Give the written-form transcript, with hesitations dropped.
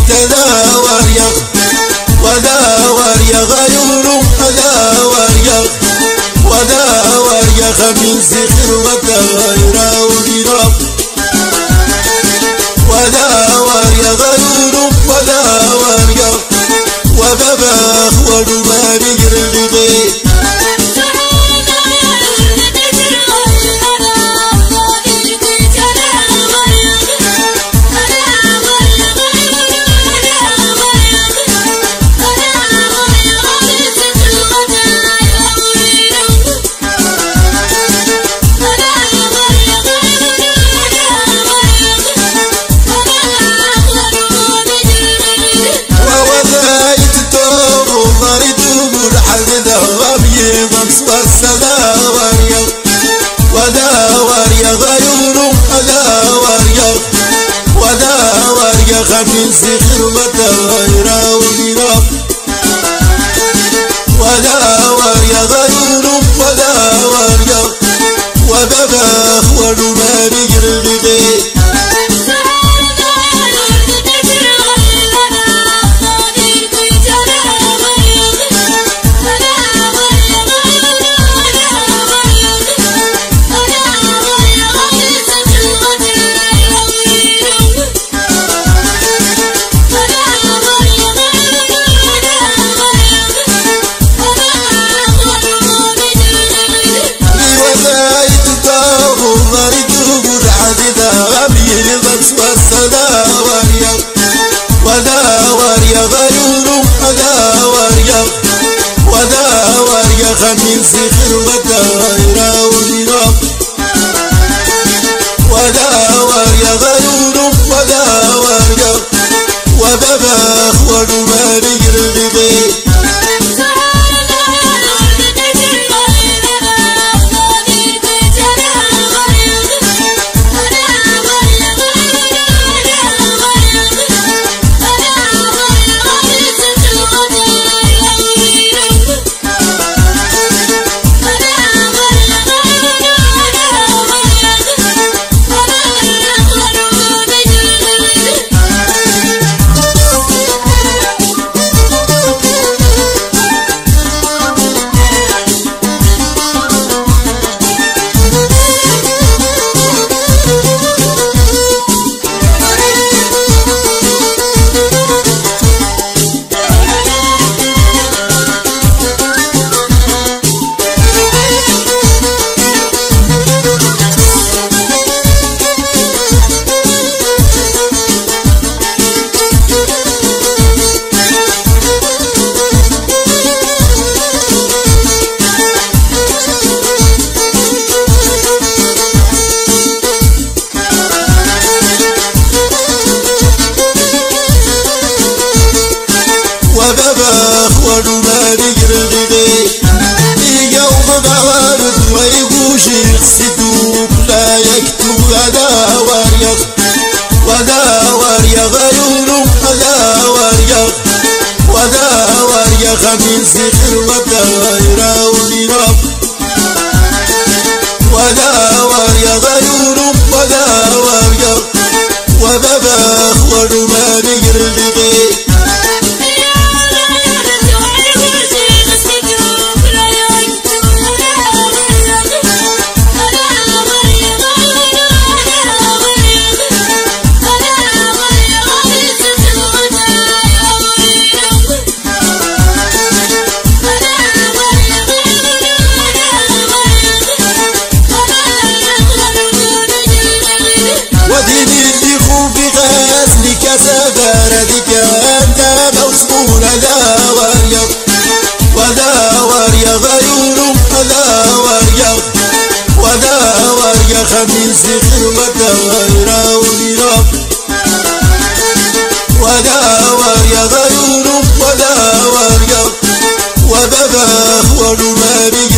تداور يا وداور يا غيور أداور يا وداور يا خميس خروة غير ودراب وداور يا غيور وداور يا وبباخ ودمار جرغبي والسداور يا وداور يا غيور أداور يا وداور يا خميس خروة غير ودراب وداور يا غيور وداور يا وبباخ ودمار جرغبي والسداور يا وداور يا غيور أداور يا وداور يا خميس خروة غير ودراب وداور يا غيور وداور يا وبباخ ودمار جرغبي وبباخ ودمار جرغبي يوم ضوارد ويقوش يقصدوك لا يكتب وداور يا وداور يا غيور أداور يا وداور يا خميس خروة غير ودراب وداور يا غيور وداور يا وبباخ ودمار جرغبي سفردك أنت موصول داور يا وداور يا غيور أداور يا وداور يا خميس خروة غير ودراب وداور يا غيور وداور يا وبباخ ودمار